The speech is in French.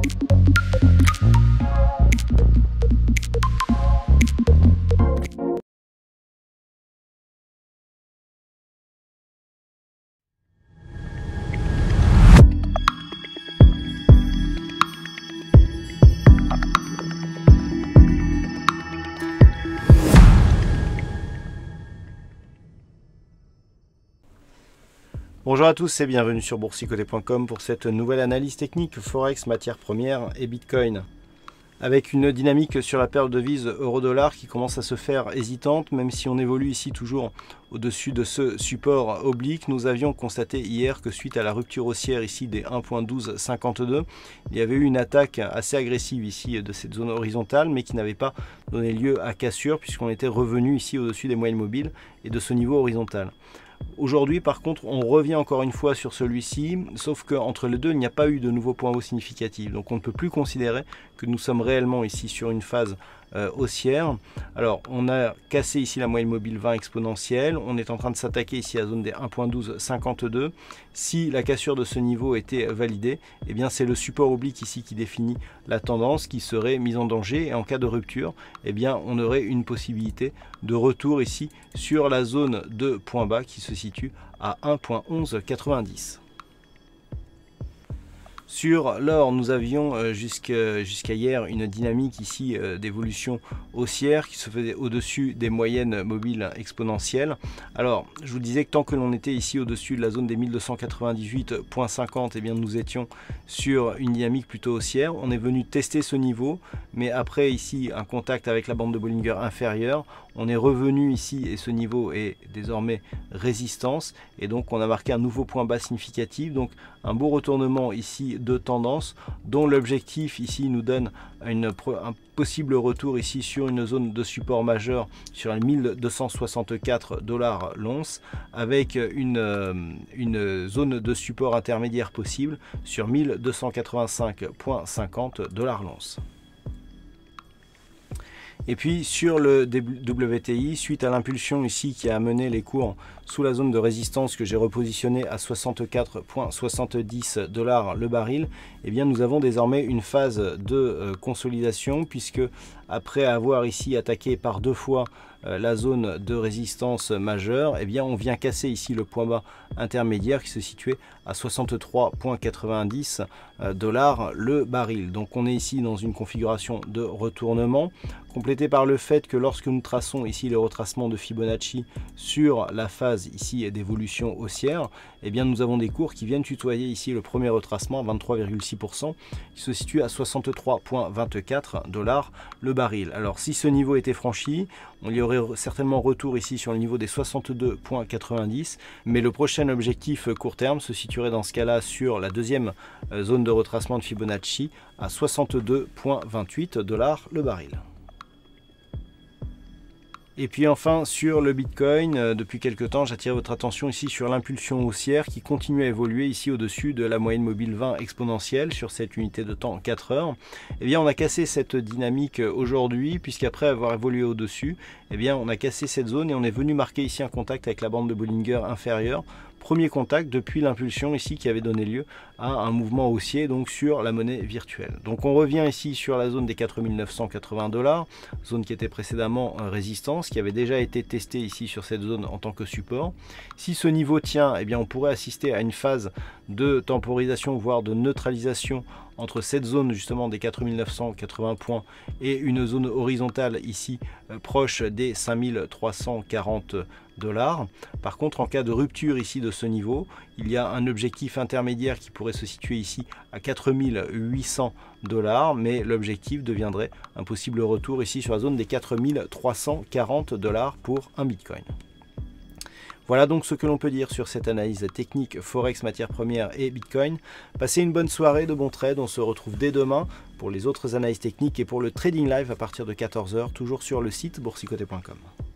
Bonjour à tous et bienvenue sur boursicoté.com pour cette nouvelle analyse technique Forex, matières premières et Bitcoin. Avec une dynamique sur la paire de devises euro-dollar qui commence à se faire hésitante, même si on évolue ici toujours au-dessus de ce support oblique. Nous avions constaté hier que suite à la rupture haussière ici des 1.1252, il y avait eu une attaque assez agressive ici de cette zone horizontale, mais qui n'avait pas donné lieu à cassure puisqu'on était revenu ici au-dessus des moyennes mobiles et de ce niveau horizontal. Aujourd'hui, par contre, on revient encore une fois sur celui-ci, sauf qu'entre les deux, il n'y a pas eu de nouveau point haut significatif. Donc on ne peut plus considérer que nous sommes réellement ici sur une phase haussière. Alors, on a cassé ici la moyenne mobile 20 exponentielle. On est en train de s'attaquer ici à la zone des 1.1252. Si la cassure de ce niveau était validée, eh bien c'est le support oblique ici qui définit la tendance qui serait mise en danger. Et en cas de rupture, eh bien on aurait une possibilité de retour ici sur la zone de point bas qui se situe à 1.1190. Sur l'or, nous avions jusqu'à hier une dynamique ici d'évolution haussière qui se faisait au-dessus des moyennes mobiles exponentielles. Alors, je vous disais que tant que l'on était ici au-dessus de la zone des 1298.50, eh bien nous étions sur une dynamique plutôt haussière. On est venu tester ce niveau, mais après ici un contact avec la bande de Bollinger inférieure, on est revenu ici et ce niveau est désormais résistance et donc on a marqué un nouveau point bas significatif. Donc un beau retournement ici de tendance dont l'objectif ici nous donne un possible retour ici sur une zone de support majeur sur les 1264 $ l'once avec une zone de support intermédiaire possible sur 1285,50 $ l'once. Et puis sur le WTI, suite à l'impulsion ici qui a amené les cours sous la zone de résistance que j'ai repositionné à 64,70 $ le baril, eh bien nous avons désormais une phase de consolidation puisque après avoir ici attaqué par deux fois la zone de résistance majeure, eh bien on vient casser ici le point bas intermédiaire qui se situait à 63,90 $ le baril. Donc on est ici dans une configuration de retournement complétée par le fait que lorsque nous traçons ici le retracement de Fibonacci sur la phase ici d'évolution haussière, eh bien nous avons des cours qui viennent tutoyer ici le premier retracement à 23,6% qui se situe à 63,24 $ le baril. Alors si ce niveau était franchi, on y aurait certainement retour ici sur le niveau des 62,90, mais le prochain objectif court terme se situerait dans ce cas-là sur la deuxième zone de retracement de Fibonacci à 62,28 $ le baril. Et puis enfin sur le Bitcoin, depuis quelques temps j'attire votre attention ici sur l'impulsion haussière qui continue à évoluer ici au-dessus de la moyenne mobile 20 exponentielle sur cette unité de temps 4 heures. Eh bien on a cassé cette dynamique aujourd'hui puisqu'après avoir évolué au-dessus, eh bien on a cassé cette zone et on est venu marquer ici un contact avec la bande de Bollinger inférieure. Premier contact depuis l'impulsion ici qui avait donné lieu à un mouvement haussier donc sur la monnaie virtuelle. Donc on revient ici sur la zone des 4980 $, zone qui était précédemment résistance, qui avait déjà été testée ici sur cette zone en tant que support. Si ce niveau tient, eh bien on pourrait assister à une phase de temporisation voire de neutralisation entre cette zone justement des 4980 points et une zone horizontale ici proche des 5340 $. Par contre, en cas de rupture ici de ce niveau, il y a un objectif intermédiaire qui pourrait se situer ici à 4800 $, mais l'objectif deviendrait un possible retour ici sur la zone des 4340 $ pour un Bitcoin. Voilà donc ce que l'on peut dire sur cette analyse technique Forex, matières premières et Bitcoin. Passez une bonne soirée, de bons trades. On se retrouve dès demain pour les autres analyses techniques et pour le trading live à partir de 14 h, toujours sur le site boursicoté.com.